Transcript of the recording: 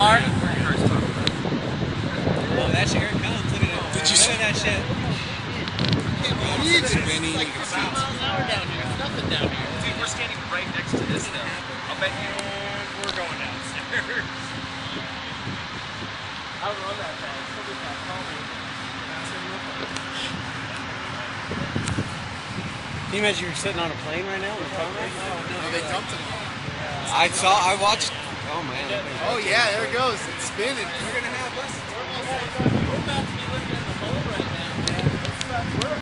Oh, that shit, here it comes. Look at it. Did you Look at that shit. It's spinning. You can see it. Down here. There's nothing down here. Dude, we're standing right next to this though. I'll bet you. We're going downstairs. I don't run that fast. Look at that. Call me. Can you imagine you're sitting on a plane right now in the front row? No, they dumped it. I watched. Oh man. Oh yeah, there it goes. It's spinning. We're gonna have us.